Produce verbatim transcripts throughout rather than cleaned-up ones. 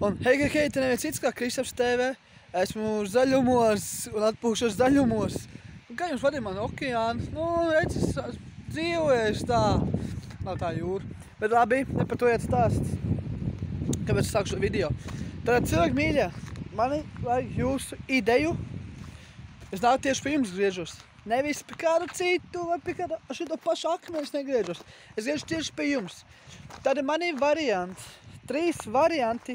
Un hei, hei, hei, te neviens cits kā Kristaps T V. Esmu zaļumos un atpūšos zaļumos. Un kā jums vadīja man okeāns? Nu, redz, es dzīvojuši tā. Nav tā jūra. Bet labi, ne par to iet stāsts. Kāpēc es sāku šo video? Tātad, cilvēki mīļie, mani vajag jūsu ideju. Es nāku tieši pie jums griežos. Nevis pie kādu citu vai pie kādu šito pašu akmeni es negriežos. Es griežu tieši pie jums. Tādi mani varianti, trīs varianti,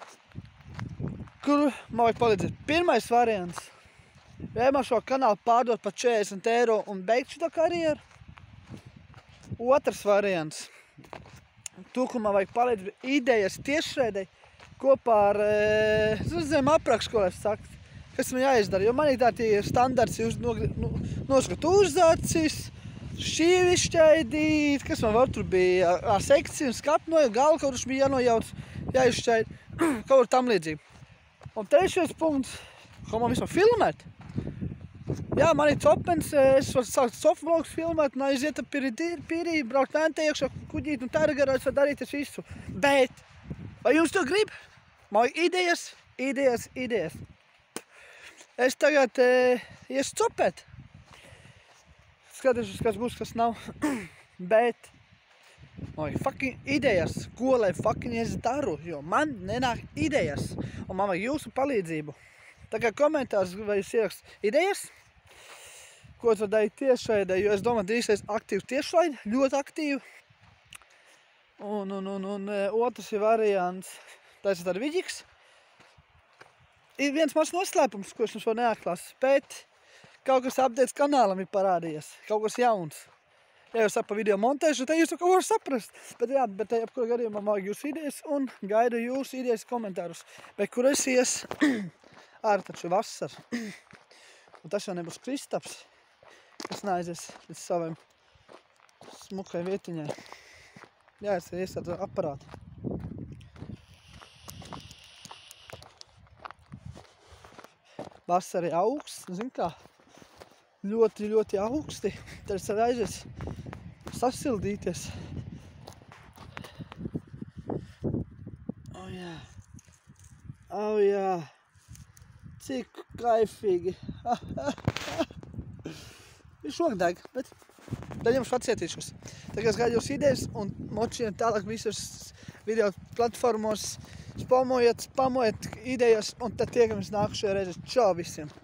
kuru man vajag palīdzēt. Pirmais variants. Vēmā šo kanālu pārdot par četrdesmit eiro un beigt šito karjeru. Otrs variants. To, kur man vajag palīdzēt idejas tiešraidei kopā ar e, zem aprakstu, ko es saku. Kas man jāizdara, jo manī tā tie standarts jūs noskat uzzacis, šķīvi šķaidīt, kas man var tur bija ar sekciju un skapnoju, galu kaut kurš bija jānojauc, jāizšķaid, kaut kur tam līdzīgi. Un trešais punkts, ko man vismaz filmēt. Jā, man ir copens, es varu sākt softvlogs filmēt un aiziet ar pīrī, braukt mēntē iekšā, kuģīt un tērgarāt, var darīt es visu. Bet, vai jums to grib? Man vajag idejas, idejas, idejas. Es tagad e, iešu copēt. Skatīšos, kas būs, kas nav. Bet man vajag fucking idejas, ko lai fucking es daru, jo man nenāk idejas. Un man vajag jūsu palīdzību. Tā kā komentārs vai jūs ierakst idejas, ko tu var darīt tiešraidē, jo es domāju, drīzais aktīvu tiešraidi, ļoti aktīvu. Un, un, un, un otrs ir variants, tas ir tāda vidīgs. Ir viens mazs noslēpums, ko es jums vēl neatklās, bet kaut kas updates kanālam ir parādījies, kaut kas jauns. Ja jūs saka pa video montēšu, tad jūs to kaut ko var saprast. Bet jā, bet jebkurā gadījumā man vajag jūsu idejas un gaidu jūsu idejas komentārus. Bet kur es ies, ārā taču vasar. Un tas jau nebūs Kristaps, kas neaizies līdz saviem smukai vietiņai. Jā, es ies ar aparātu. Vasara ir augsts, zin kā, ļoti, ļoti augsti. Tad es arī aizies sasildīties. O jā, o jā, cik kaifīgi. Ir šokdeg, bet tad jums pacietīšos. Tagad es gaidu jūs idejas un močiem tālāk visas video platformos. Spamojiet, spamojiet idejas un tad tiekamies nākušajā reizē. Čau visiem!